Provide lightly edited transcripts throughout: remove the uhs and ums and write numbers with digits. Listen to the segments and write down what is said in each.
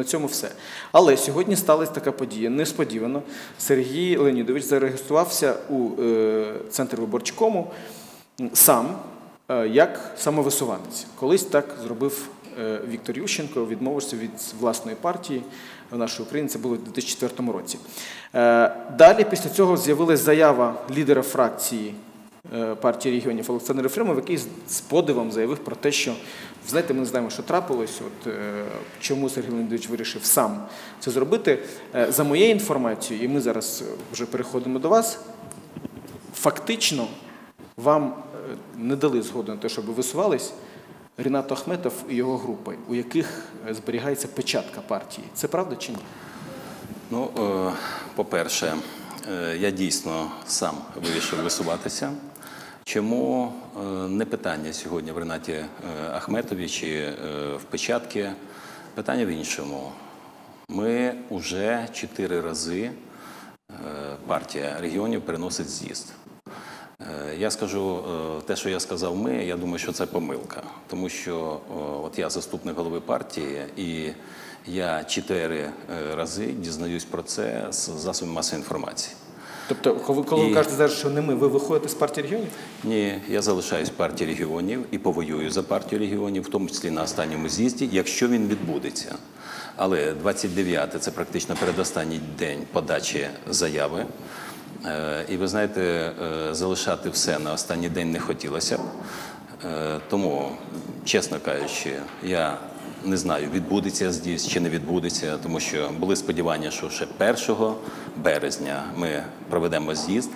на цьому все. Але сьогодні сталася така подія. Несподівано Сергій Леонідович зареєструвався у Центр виборчкому сам, як самовисуванець. Колись так зробив Віктор Ющенко, відмовився від власної партії в нашій Україні, це було в 2004 році. Далі після цього з'явилася заява лідера фракції партії регіонів Олександра Єфремова, який з подивом заявив про те, що, знаєте, ми не знаємо, що трапилось, чому Сергій Леонідович вирішив сам це зробити. За моєю інформацією, і ми зараз вже переходимо до вас, фактично вам не дали згоду на те, щоб ви висувались Рінат Ахметов і його групи, у яких зберігається печатка партії. Це правда чи ні? Ну, по-перше, я дійсно сам вирішив висуватися. Чому? Не питання сьогодні в Рінаті Ахметові чи в печатці. Питання в іншому. Ми вже 4 рази партія регіонів переносить з'їзд. Я скажу те, що я сказав ми, я думаю, що це помилка. Тому що от я заступник голови партії, і я 4 рази дізнаюсь про це з засобів масової інформації. Тобто, коли ви кажете зараз, що не ми, ви виходите з партії регіонів? Ні, я залишаюсь в партії регіонів і повоюю за партію регіонів, в тому числі на останньому з'їзді, якщо він відбудеться. Але 29-те – це практично передостанній день подачі заяви. І ви знаєте, залишати все на останній день не хотілося б. Тому, чесно кажучи, я не знаю, відбудеться з'їзд чи не відбудеться, тому що були сподівання, що ще 1 березня ми проведемо з'їзд.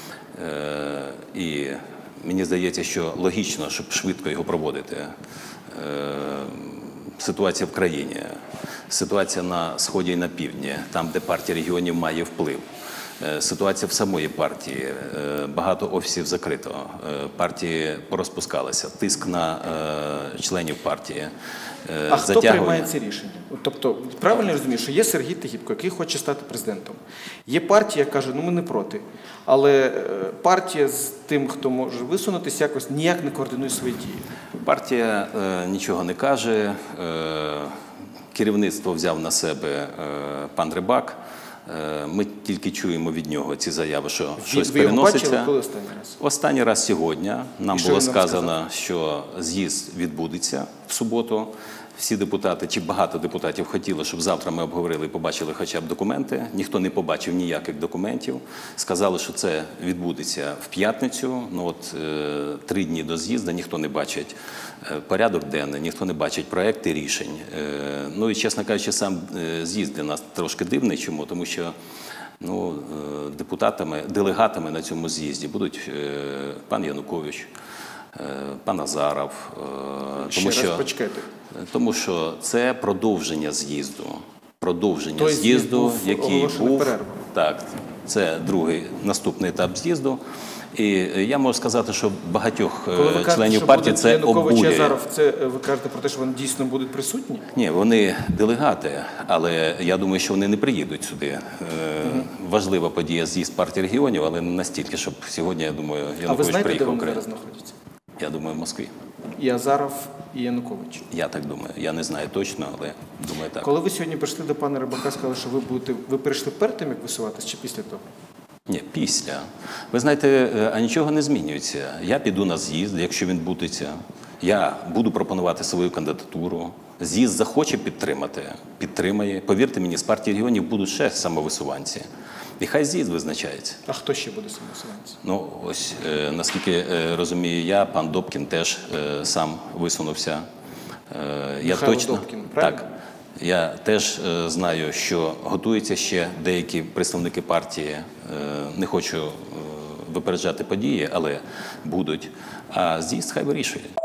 І мені здається, що логічно, щоб швидко його проводити. Ситуація в країні, ситуація на Сході і на Півдні, там, де партія регіонів має вплив. Ситуація в самої партії, багато офісів закрито, партії порозпускалися, тиск на членів партії. А хто приймає ці рішення? Тобто, правильно я розумію, що є Сергій Тігіпко, який хоче стати президентом. Є партія, яка каже, ну ми не проти. Але партія з тим, хто може висунутися, якось ніяк не координує свої дії. Партія нічого не каже. Керівництво взяв на себе пан Рибак. Ми тільки чуємо від нього ці заяви, що щось переноситься. Ви його бачили, коли останній раз? Останній раз сьогодні. Нам було сказано, що з'їзд відбудеться в суботу. Всі депутати, чи багато депутатів хотіли, щоб завтра ми обговорили і побачили хоча б документи. Ніхто не побачив ніяких документів. Сказали, що це відбудеться в п'ятницю. Ну от 3 дні до з'їзду, ніхто не бачить порядок денний, ніхто не бачить проекти рішень. Ну і, чесно кажучи, сам з'їзд для нас трошки дивний. Чому? Тому що делегатами на цьому з'їзді будуть пан Янукович, пан Азаров, тому що це продовження з'їзду. Продовження з'їзду, який був. Так, це наступний етап з'їзду. І я можу сказати, що багатьох членів партії це обурює. Янукович і Азаров, це ви кажете про те, що вони дійсно будуть присутні? Ні, вони делегати, але я думаю, що вони не приїдуть сюди. Важлива подія з'їзд партії регіонів, але не настільки, щоб сьогодні, я думаю, Янукович приїхав в Україну. А ви знаєте, де вони зараз знаходяться? Я думаю, в Москві. І Азаров, і Янукович? Я так думаю. Я не знаю точно, але думаю так. Коли ви сьогодні прийшли до пана Рибака, сказали, що ви прийшли перед тим, як висуватись, чи після того? Ні, після. Ви знаєте, а нічого не змінюється. Я піду на з'їзд, якщо він відбудеться. Я буду пропонувати свою кандидатуру. З'їзд захоче підтримати, підтримає. Повірте мені, з партії регіонів будуть ще самовисуванці. І хай з'їзд визначається. А хто ще буде самовисуванцем? Ну, ось, наскільки розумію я, пан Добкін теж сам висунувся. Михайло Добкін, правильно? Так. Я теж знаю, що готуються ще деякі представники партії. Не хочу випереджати події, але будуть. А з'їзд хай вирішує.